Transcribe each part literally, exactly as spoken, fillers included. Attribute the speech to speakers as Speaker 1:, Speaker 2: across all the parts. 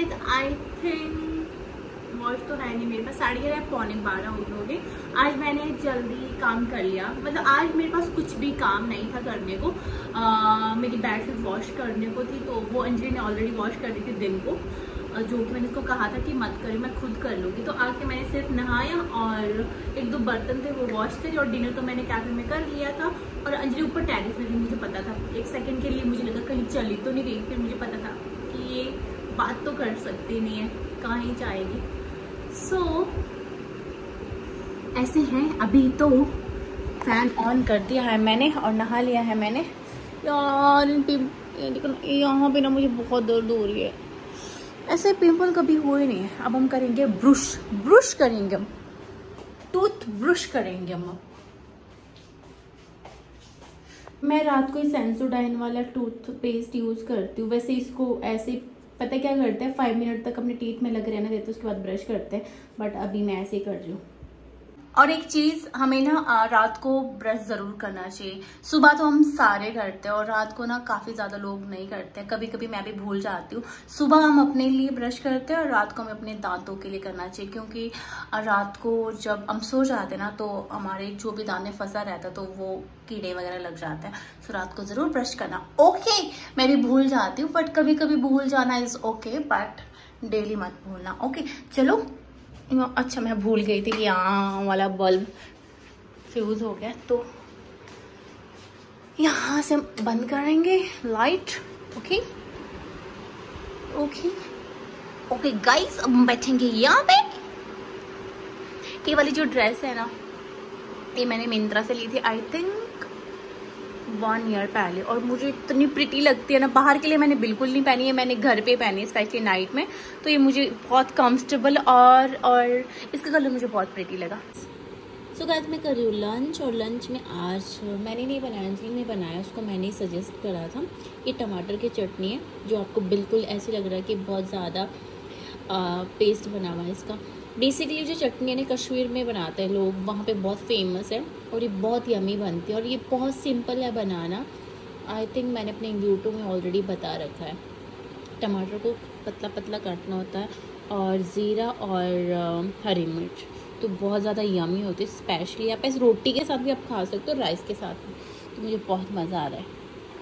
Speaker 1: Guys I think watch तो है नहीं मेरे पास, साढ़े ग्यारह पौने बारह हो गए। आज मैंने जल्दी काम कर लिया, मतलब आज मेरे पास कुछ भी काम नहीं था करने को। आ, मेरी बेडशीट वॉश करने को थी, तो वो अंजलि ने ऑलरेडी वॉश कर दी थी दिन को, जो कि मैंने उसको कहा था कि मत करें, मैं खुद कर लूँगी। तो आके मैंने सिर्फ नहाया और एक दो बर्तन थे वो वॉश थे, और डिनर तो मैंने कैफे में कर लिया था। और अंजलि ऊपर टेरेस में थी, मुझे पता था, एक सेकंड के लिए मुझे लगा कहीं चली तो नहीं गई, फिर मुझे पता था कि ये बात तो कर सकती नहीं है, कहाँ ही जाएगी। सो so, ऐसे हैं। अभी तो फैन ऑन कर दिया है मैंने और नहा लिया है मैंने। यार यहाँ पे ना मुझे बहुत दर्द हो रही है। ऐसे पिंपल कभी हुए नहीं है। अब हम करेंगे ब्रश ब्रश करेंगे हम टूथ ब्रश करेंगे हम। मैं रात को ही सेंसोडाइन वाला टूथ पेस्ट यूज करती हूँ। वैसे इसको ऐसे पता क्या करते हैं, फाइव मिनट तक अपने टीथ में लग रहना देते, उसके बाद ब्रश करते हैं, बट अभी मैं ऐसे ही कर रही हूँ। और एक चीज, हमें ना रात को ब्रश जरूर करना चाहिए। सुबह तो हम सारे करते हैं और रात को ना काफी ज्यादा लोग नहीं करते हैं, कभी कभी मैं भी भूल जाती हूँ। सुबह हम अपने लिए ब्रश करते हैं और रात को हमें अपने दांतों के लिए करना चाहिए, क्योंकि रात को जब हम सो जाते हैं ना तो हमारे जो भी दांत में फंसा रहता है तो वो कीड़े वगैरह लग जाते हैं। सो रात को जरूर ब्रश करना। ओके, मैं भी भूल जाती हूँ, बट कभी कभी भूल जाना इज ओके, बट डेली मत भूलना। ओके चलो। अच्छा, मैं भूल गई थी कि यहाँ वाला बल्ब फ्यूज हो गया, तो यहाँ से बंद करेंगे light. Okay okay okay guys, अब हम बैठेंगे यहाँ पे। ये वाली जो ड्रेस है ना, ये मैंने मिंत्रा से ली थी आई थिंक वन ईयर पहले, और मुझे इतनी प्रिटी लगती है ना। बाहर के लिए मैंने बिल्कुल नहीं पहनी है, मैंने घर पे पहनी है, स्पेशली नाइट में। तो ये मुझे बहुत कंफर्टेबल और और इसका कलर मुझे बहुत प्रिटी लगा। सो so गाइस, मैं कर रही हूँ लंच, और लंच में आज मैंने नहीं बनाया, अंजलि ने बनाया, उसको मैंने ही सजेस्ट करा था। ये टमाटर की चटनी है, जो आपको बिल्कुल ऐसे लग रहा है कि बहुत ज़्यादा पेस्ट बना हुआ है इसका। बेसिकली जो चटनी है ना, कश्मीर में बनाते हैं लोग, वहाँ पे बहुत फेमस है और ये बहुत यमी बनती है और ये बहुत सिंपल है बनाना। आई थिंक मैंने अपने यूट्यूब में ऑलरेडी बता रखा है। टमाटर को पतला पतला काटना होता है और ज़ीरा और हरी मिर्च, तो बहुत ज़्यादा यमी होती है। स्पेशली आप इस रोटी के साथ भी आप खा सकते हो, राइस के साथ भी। तो मुझे बहुत मज़ा आ रहा है।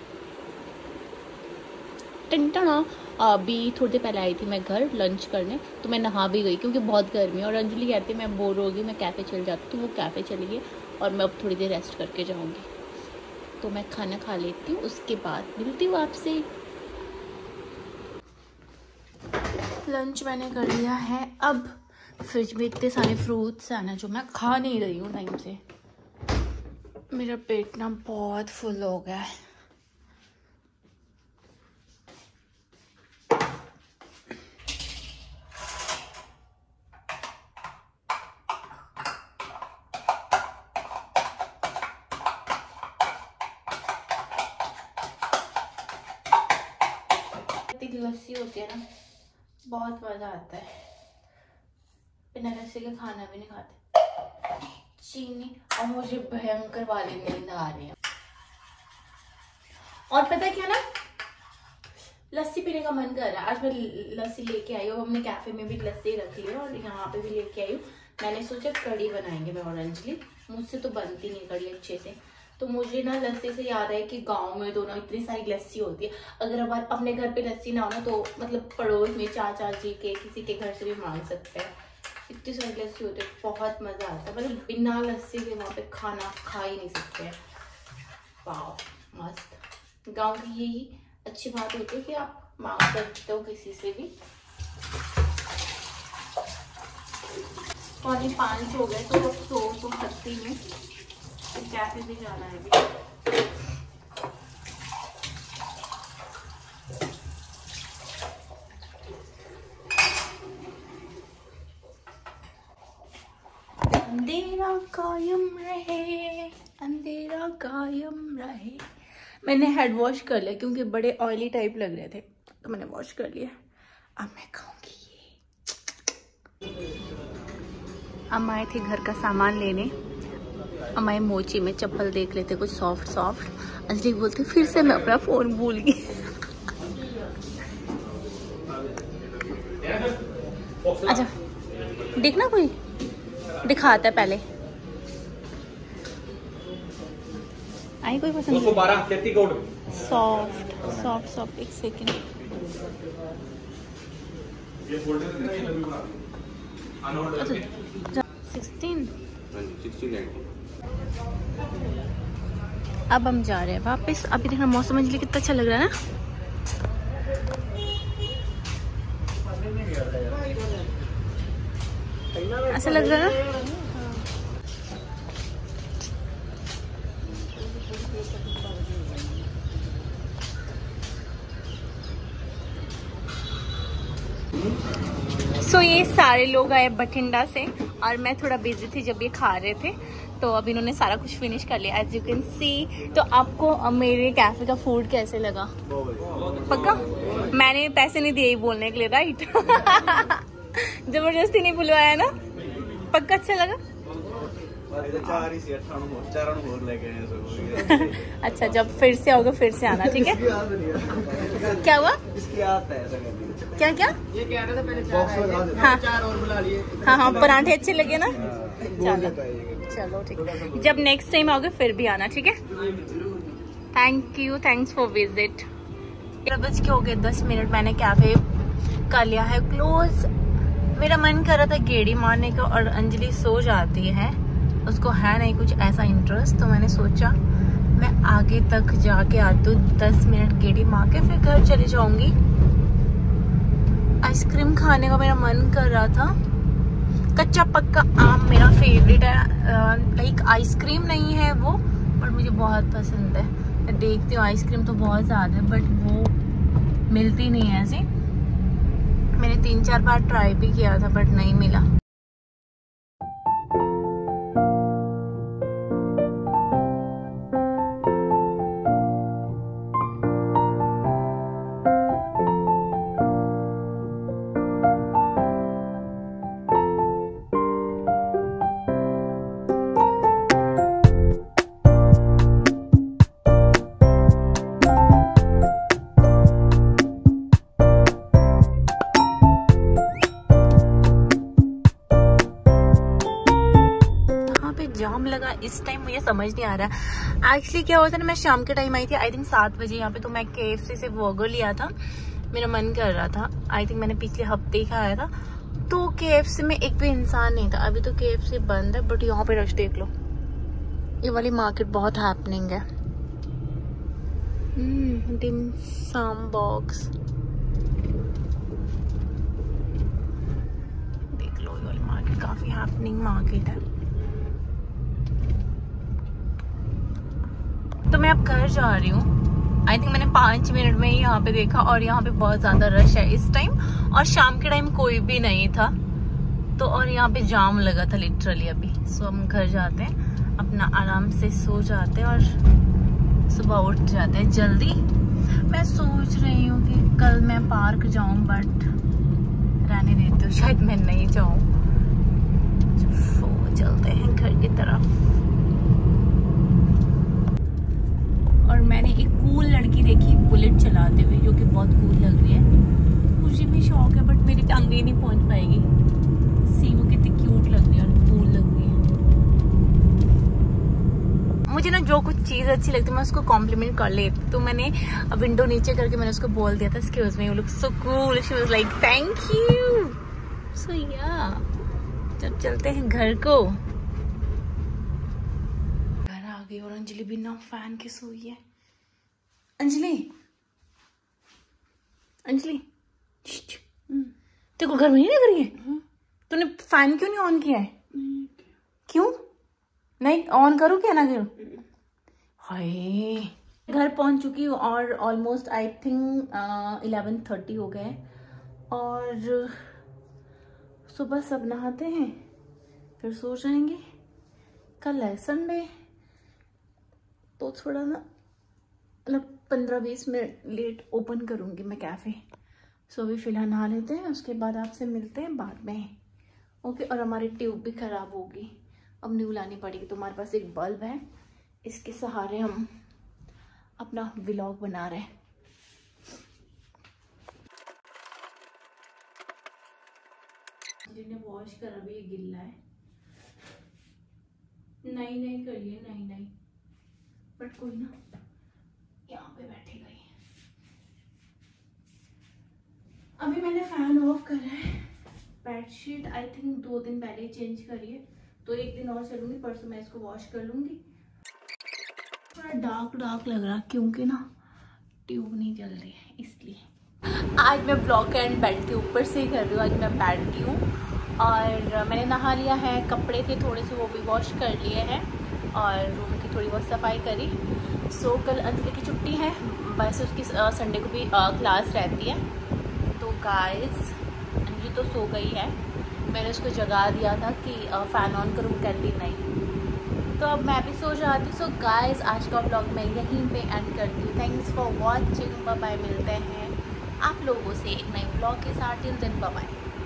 Speaker 1: टिंटना अभी थोड़ी देर पहले आई थी मैं घर लंच करने, तो मैं नहा भी गई क्योंकि बहुत गर्मी है। और अंजलि कहती है मैं बोर हो गई, मैं कैफ़े चल जाती, तो वो कैफ़े चली गई और मैं अब थोड़ी देर रेस्ट करके जाऊंगी। तो मैं खाना खा लेती हूँ, उसके बाद मिलती हूँ आपसे। लंच मैंने कर लिया है। अब फ्रिज में इतने सारे फ्रूट्स हैं ना जो मैं खा नहीं रही हूँ टाइम से। मेरा पेट ना बहुत फुल हो गया है। लस्सी होती है ना, बहुत मजा आता है। बिना लस्सी के खाना भी नहीं खाते। चीनी और मुझे भयंकर वाली नींद आ रही है। और पता है क्या ना, लस्सी पीने का मन कर रहा है। आज मैं लस्सी लेके आई हूँ, हमने कैफे में भी लस्सी रख ली है और यहाँ पे भी लेके आई हूँ। मैंने सोचा कढ़ी बनाएंगे मैं और अंजलि, मुझसे तो बनती नहीं कढ़ी अच्छे से। तो मुझे ना लस्सी से याद है कि गांव में दोनों इतनी सारी लस्सी होती है। अगर अब अपने घर पे लस्सी ना हो ना, तो मतलब पड़ोस में चाचा जी के किसी के घर से भी मांग सकते हैं। इतनी सारी लस्सी होती है, बहुत मजा आता है। मतलब बिना लस्सी के वहाँ पे खाना खा ही नहीं सकते हैं। वाह मस्त। गांव की यही अच्छी बात होती है कि आप मांग सकते हो किसी से भी। पौने पाँच हो गए, तो अब सो तो सकती में कैफे भी जाना है अभी। अंधेरा कायम रहे, अंधेरा कायम रहे। मैंने हेड वॉश कर लिया क्योंकि बड़े ऑयली टाइप लग रहे थे, तो मैंने वॉश कर लिया। अब मैं खाऊंगी ये। हम आए थे घर का सामान लेने। हमारे मोची में चप्पल देख लेते कुछ सॉफ्ट सॉफ्ट। अंजलि बोलते फिर से मैं अपना फोन भूल गई। अच्छा देखना कोई दिखाता है पहले। आई कोई पसंद? सॉफ्ट सॉफ्ट सॉफ्ट एक सेकेंड। सिक्सटीन। अब हम जा रहे हैं वापस। अभी देखना मौसम अंजलि कितना अच्छा लग रहा है ना। ऐसा लग रहा है ना। सो so, ये सारे लोग आए बठिंडा से और मैं थोड़ा बिजी थी जब ये खा रहे थे, तो अब इन्होंने सारा कुछ फिनिश कर लिया एज यू कैन सी। तो आपको मेरे कैफे का फूड कैसे लगा? पक्का? मैंने पैसे नहीं दिए बोलने के लिए, राइट? जबरदस्ती नहीं बुलवाया ना। पक्का अच्छा लगा? अच्छा जब फिर से आओगे फिर से आना, ठीक है? क्या हुआ? क्या क्या? ये कह रहे थे पहले हाँ चार और बुला लिए। हाँ हाँ पराठे अच्छे लगे ना। चलो चलो ठीक है, जब नेक्स्ट टाइम आओगे फिर भी आना, ठीक है? Thank you, thanks for visit. बज के हो गए दस मिनट, मैंने कैफे कर लिया है क्लोज। मेरा मन कर रहा था गेड़ी मारने का और अंजलि सो जाती है, उसको है नहीं कुछ ऐसा इंटरेस्ट, तो मैंने सोचा मैं आगे तक जाके आती हूँ, दस मिनट गेड़ी मार के फिर घर चली जाऊंगी। आइसक्रीम खाने का मेरा मन कर रहा था। कच्चा पक्का आम मेरा फेवरेट है, लाइक आइसक्रीम नहीं है वो बट मुझे बहुत पसंद है। मैं देखती हूँ आइसक्रीम तो बहुत ज़्यादा है बट वो मिलती नहीं है ऐसे। मैंने तीन चार बार ट्राई भी किया था बट नहीं मिला। जाम लगा इस टाइम, मुझे समझ नहीं आ रहा एक्चुअली क्या होता है ना। मैं शाम के टाइम आई थी आई थिंक सात बजे यहाँ पे, तो मैं केएफसी से बर्गर लिया था, मेरा मन कर रहा था। आई थिंक मैंने पिछले हफ्ते ही खाया था। तो केएफसी में एक भी इंसान नहीं था। अभी तो केएफसी बंद है बट यहाँ पे रश देख लो, ये वाली मार्केट बहुत हैपनिंग है। डिम सम बॉक्स देख लो, ये वाली मार्केट काफी हैपनिंग मार्केट है। तो मैं अब घर जा रही हूँ। आई थिंक मैंने पाँच मिनट में ही यहाँ पे देखा और यहाँ पे बहुत ज्यादा रश है इस टाइम, और शाम के टाइम कोई भी नहीं था तो, और यहाँ पे जाम लगा था लिटरली अभी। सो हम घर जाते हैं, अपना आराम से सो जाते हैं और सुबह उठ जाते हैं जल्दी। मैं सोच रही हूँ कि कल मैं पार्क जाऊँ बट रहने देती हूँ, शायद मैं नहीं जाऊँ। तो चलते हैं घर की तरफ। और मैंने एक कूल लड़की देखी बुलेट चलाते हुए जो कि बहुत कूल लग रही है। मुझे भी शौक है बट मेरी टांगे नहीं पहुंच पाएगी। सी वो कितनी क्यूट लग रही है और कूल लग रही है। मुझे ना जो कुछ चीज़ अच्छी लगती है मैं उसको कॉम्प्लीमेंट कर लेती। तो मैंने विंडो नीचे करके मैंने उसको बोल दिया था excuse me, you look so cool. She was like thank you. So या जब चलते हैं घर को। घर आ गई और अंजलि बिना फैन के सोई है। अंजलि अंजलि तेरे को गर्मी नहीं लग रही है? तूने फैन क्यों नहीं ऑन किया है? क्यों नहीं ऑन करूँ क्या ना करूँ? हाय घर पहुंच चुकी हूँ और almost I think eleven thirty हो गए और सुबह सब नहाते हैं फिर सो जाएंगे। कल है संडे तो थोड़ा ना मतलब पंद्रह बीस मिनट लेट ओपन करूँगी मैं कैफ़े। सो अभी फ़िलहाल नहा लेते हैं, उसके बाद आपसे मिलते हैं बाद में। ओके। और हमारी ट्यूब भी ख़राब होगी, अब न्यू लानी पड़ेगी। तो हमारे पास एक बल्ब है, इसके सहारे हम अपना व्लॉग बना रहे हैं। जिन्हें वॉश करा भी ये गिल्ला है, नहीं नहीं करिए, नहीं नहीं, बट कोई ना, यहाँ पे बैठे गई। अभी मैंने फैन ऑफ करा है। बेडशीट आई थिंक दो दिन पहले ही चेंज करी है, तो एक दिन और चलूंगी, परसों मैं इसको वॉश कर लूंगी। थोड़ा डार्क डार्क लग रहा क्योंकि ना ट्यूब नहीं जल रही है, इसलिए। आज मैं ब्लॉक एंड बेड के ऊपर से ही कर रही हूँ। आज मैं बैठती हूँ और मैंने नहा लिया है, कपड़े थे थोड़े से वो भी वॉश कर लिए हैं और रूम की थोड़ी बहुत सफाई करी। सो कल अंजलि की छुट्टी है, वैसे उसकी संडे को भी क्लास रहती है। तो गाइस अंजलि तो सो गई है, मैंने उसको जगा दिया था कि फ़ैन ऑन करूँ, कहती नहीं, तो अब मैं भी सो जाती हूँ। सो गाइस आज का ब्लॉग मैं यहीं पे एंड करती हूँ। Thanks for watching, bye bye. मिलते हैं आप लोगों से एक नए ब्लॉग के साथ। Till then bye bye.